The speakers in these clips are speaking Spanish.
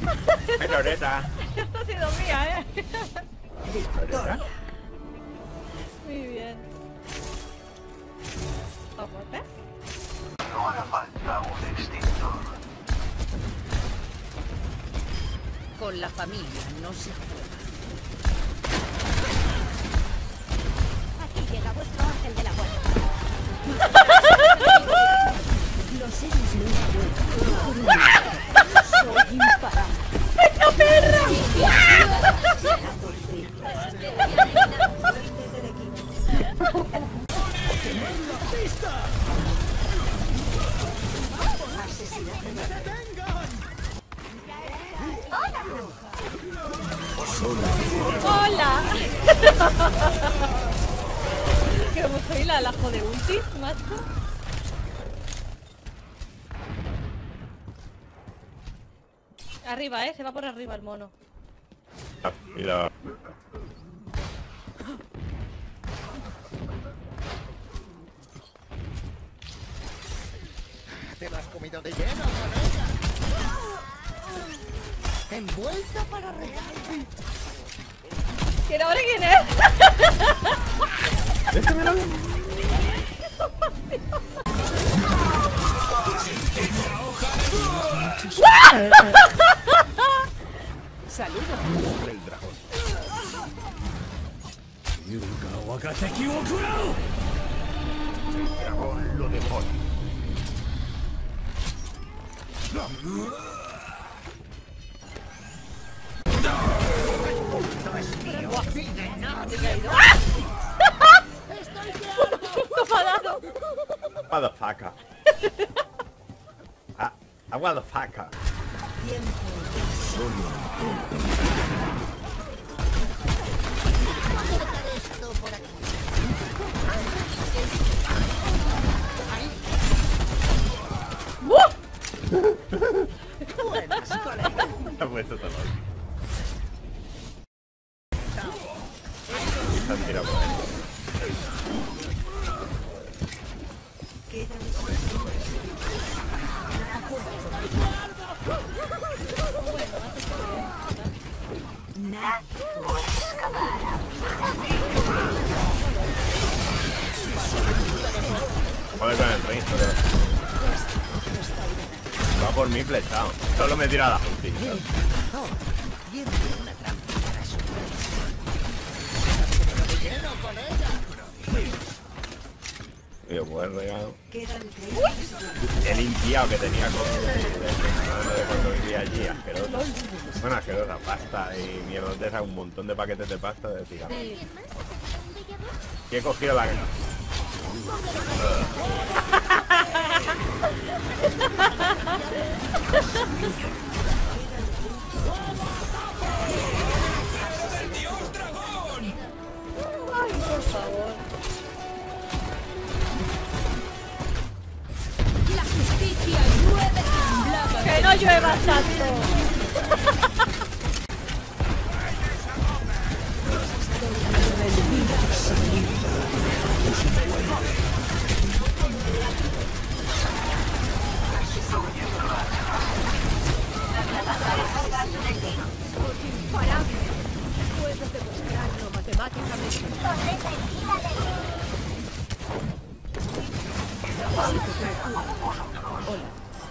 ¡Ay, Loreta! Esto ha sido mía, ¿Loreta? Muy bien. Vamos, ¿eh? No hará falta un extintor. Con la familia no se juega. Aquí llega vuestro ángel de la guarda. Los seres no juegan. Soy imparable. ¡Esta perra! ¡Hola! Que como soy la alajo de ulti, macho. Arriba, se va por arriba el mono. Mira. Te lo has comido de lleno, colega. Envuelta para regalar. ¿Quién ahora quién es? ¡Déjamelo! Saludos. El dragón. El dragón lo devora. What the fuck? What the fuck? Ha puesto todo. Se han tirado por ahí. Joder con el rey, va por mí flechado. Solo me tira la ulti. Tiene una trampa para su presa. Te has comido de lleno, colega. Yo pues regalo. He limpiado que tenía de cuando vivía allí, asquerosa. Bueno, asquerosa, pasta y mierda de esa, un montón de paquetes de pasta de tirado. Y he cogido la... Ay, por favor. La justicia llueve. Que no llueva tanto. Puedo demostrarlo matemáticamente. Hola.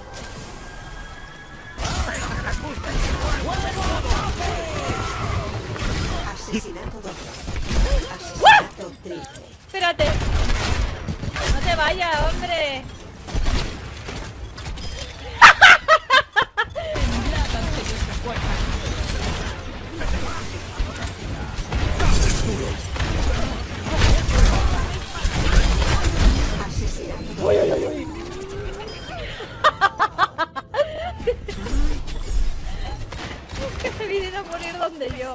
Asesinato doble. Asesinato triple. Espérate. No te vayas, hombre. Que se vienen a poner donde yo.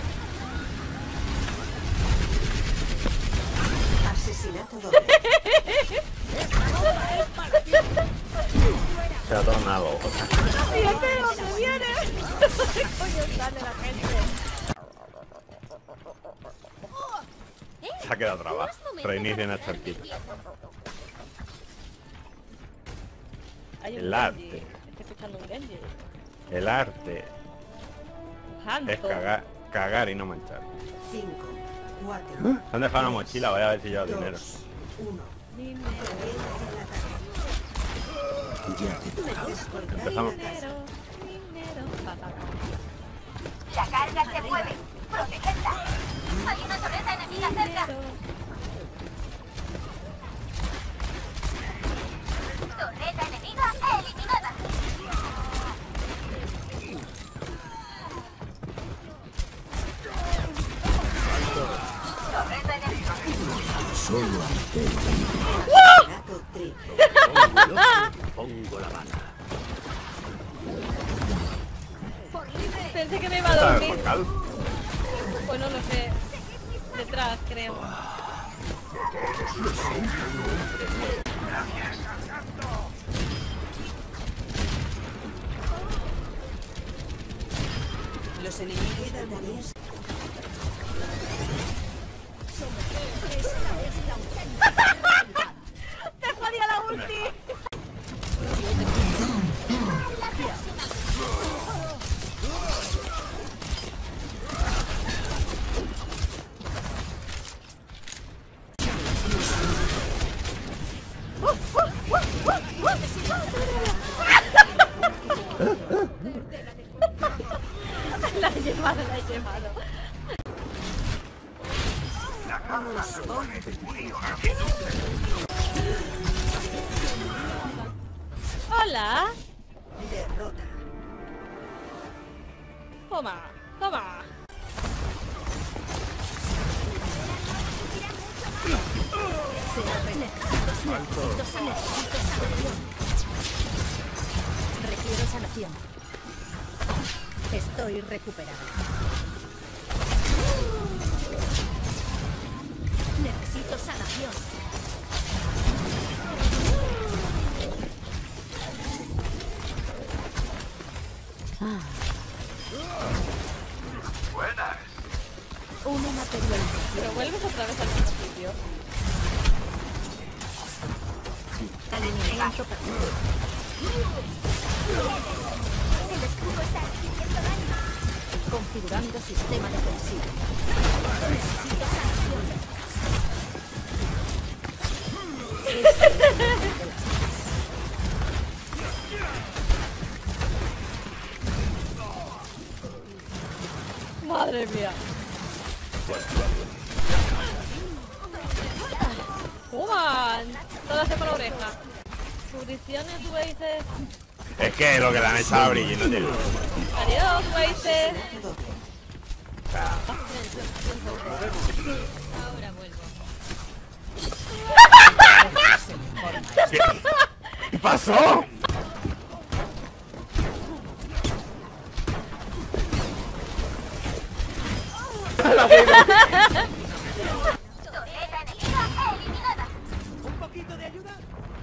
Asesinato doble. Se ha tornado. Y este de dónde viene. ¿Qué coño sale la gente? Se ha quedado trabado. Reinicia en el charquito. Hay un El Genji. arte. Estoy escuchando un Genji. El arte santo. Es cagar y no manchar. 5, 4, Se han dejado una mochila, voy a ver si llevo dinero. 1. Empezamos. Dinero. La carga se mueve. Protegedla. Hay una torreta enemiga cerca. Torreta enemiga eliminada. Torreta enemiga. Pongo la bala. Pensé que me iba a ¿Sabes dormir. por cal? Pues no lo sé. Detrás, creo. Los enemigos de 10. ¡Te jodía la ulti! La he llevado, la he llevado. Hola. Derrota. Toma, toma. Requiero sanación. Estoy recuperada. Necesito sanación. Buenas. Una materialización. Pero vuelves otra vez al mismo sitio. Alineamiento perfecto. El escudo está recibiendo daño. Configurando sistema defensivo. Necesito sanación. Madre mía. ¡Toma! Todas por la oreja. Municiones, Weises. Es que lo que le han echado a Brigitte no tiene. Adiós, Weises. ¿Qué pasó? Torreta enemiga eliminada. ¿Un poquito de ayuda?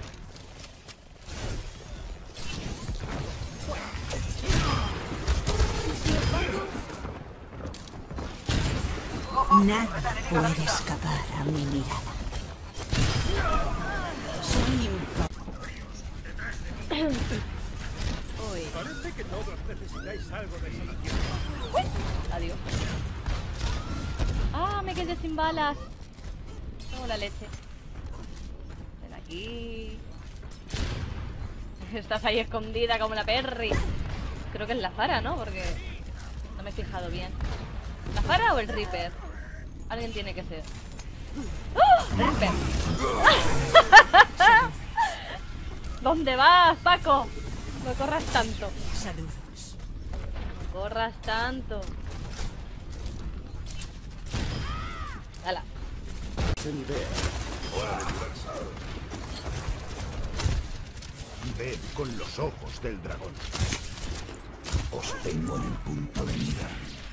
Nada puede escapar a mi mirada. Soy Parece que todos necesitáis algo de sanación. Adiós. Ah, me quedé sin balas. Como la leche. Ven aquí. Estás ahí escondida como la Perry. Creo que es la Fara, ¿no? Porque no me he fijado bien. ¿La Fara o el Reaper? Alguien tiene que ser. ¡Oh! ¡Reaper! ¿Dónde vas, Paco? No corras tanto. saludos. No corras tanto. ¡Hala! Ved con los ojos del dragón. Os tengo en el punto de mira.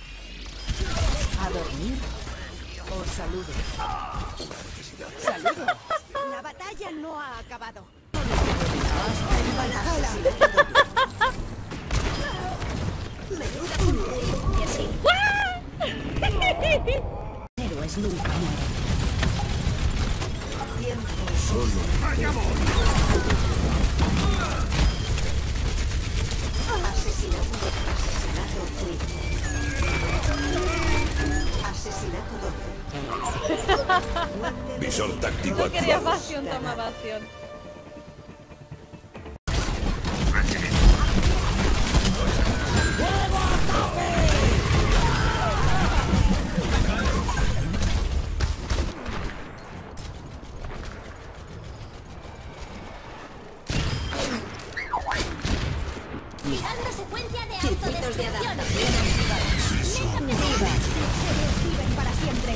A dormir. Os saludo. Saludo. La batalla no ha acabado. Hasta el Valhalla. Menuda puntería. Y así. Héroes nunca mueren. Asesinato triple. Visor táctico No quería activado. Bastion, toma Bastion. Fijando secuencia de autodestrucción. Viven para siempre.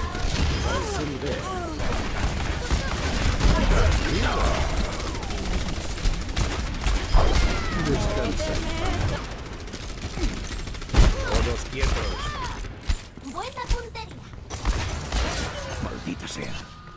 Todos quietos. Buena puntería. Maldita sea.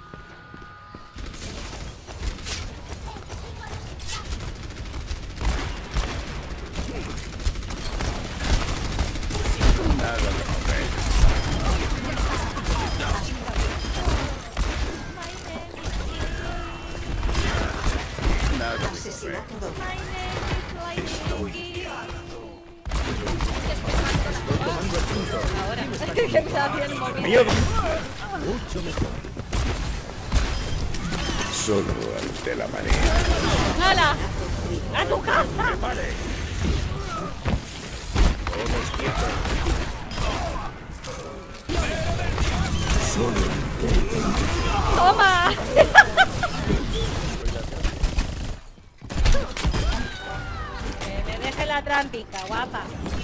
Ahora, que me da bien el movimiento. Mío. Solo ante la marea. ¡Hala! ¡A tu casa! Todos quietos. Solo ¡Toma! Que me deje la trampica, guapa.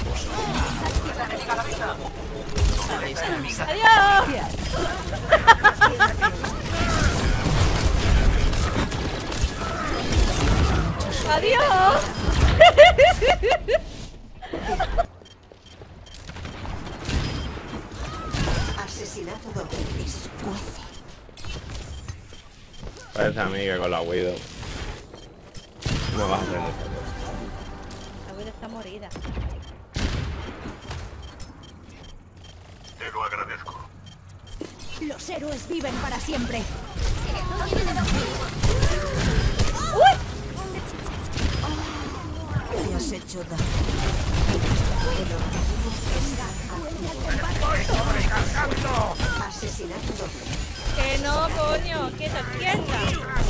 ¡Adiós! ¡Adiós! Asesinato doble. Parece a mí que con la Widow no vas a hacer mucho. La abuela está morida. Te lo agradezco. Los héroes viven para siempre. Me has hecho daño. Asesinato doble. Que no, coño, quieta, quieta.